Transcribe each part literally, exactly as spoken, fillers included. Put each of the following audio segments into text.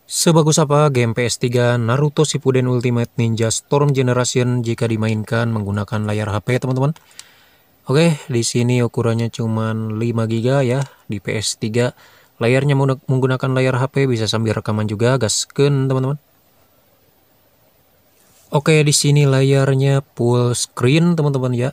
Sebagus apa game P S tiga Naruto Shippuden Ultimate Ninja Storm Generation jika dimainkan menggunakan layar H P, teman-teman? Oke, di sini ukurannya cuma lima giga ya di P S tiga. Layarnya menggunakan layar H P, bisa sambil rekaman juga, gaskeun teman-teman. Oke, di sini layarnya full screen, teman-teman ya.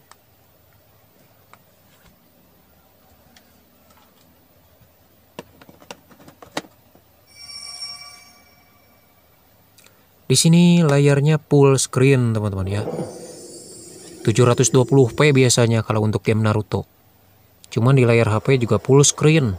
Di sini layarnya full screen, teman-teman ya. tujuh ratus dua puluh p biasanya kalau untuk game Naruto. Cuman di layar H P juga full screen.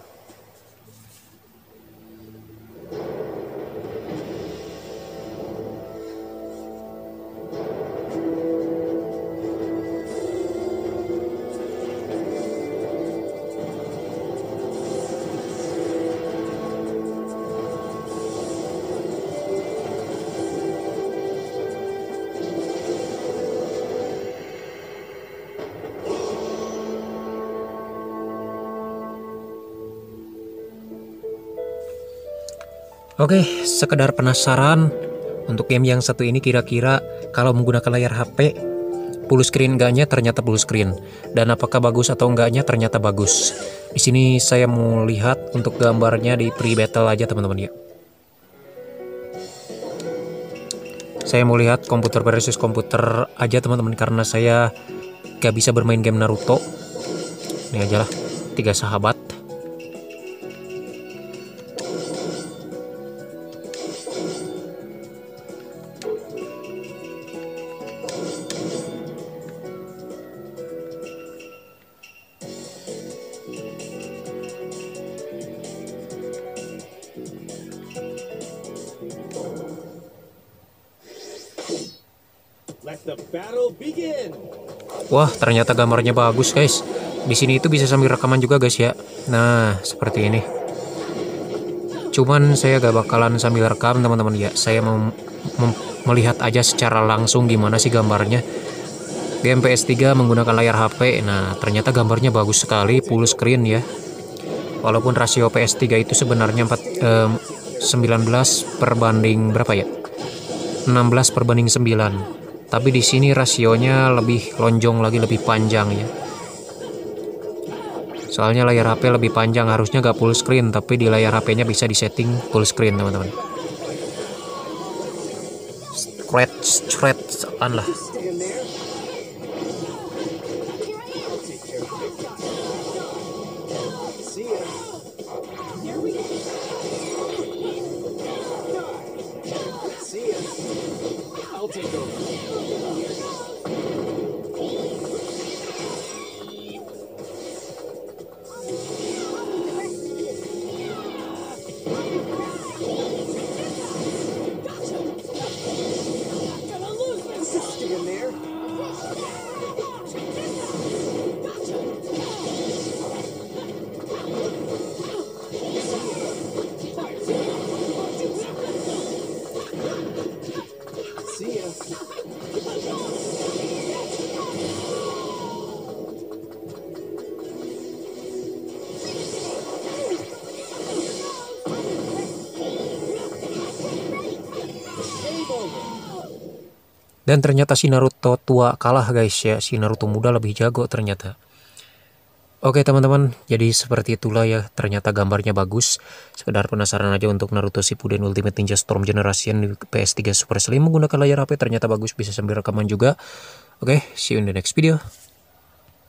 Oke, sekedar penasaran untuk game yang satu ini kira-kira kalau menggunakan layar H P full screen enggaknya, ternyata full screen, dan apakah bagus atau enggaknya ternyata bagus. Di sini saya mau lihat untuk gambarnya di pre-battle aja, teman-teman ya. Saya mau lihat komputer versus komputer aja, teman-teman, karena saya gak bisa bermain game Naruto. Ini aja lah, tiga sahabat. Let the battle begin. Wah, ternyata gambarnya bagus, guys. Di sini itu bisa sambil rekaman juga, guys ya. Nah, seperti ini. Cuman saya gak bakalan sambil rekam, teman-teman ya. Saya mau melihat aja secara langsung gimana sih gambarnya. Game P S tiga menggunakan layar H P. Nah, ternyata gambarnya bagus sekali, full screen ya. Walaupun rasio P S tiga itu sebenarnya empat, eh, sembilan belas perbanding berapa ya? enam belas perbanding sembilan. Tapi di sini rasionya lebih lonjong lagi, lebih panjang ya. Soalnya layar H P lebih panjang, harusnya gak full screen, tapi di layar H P-nya bisa disetting full screen, teman-teman. Scratch, scratch, apaan lah. Dan ternyata si Naruto tua kalah, guys ya. Si Naruto muda lebih jago ternyata. Oke, teman-teman, jadi seperti itulah ya. Ternyata gambarnya bagus. Sekedar penasaran aja untuk Naruto Shippuden Ultimate Ninja Storm Generation di P S tiga Super Slim menggunakan layar H P. Ternyata bagus, bisa sambil rekaman juga. Oke, see you in the next video.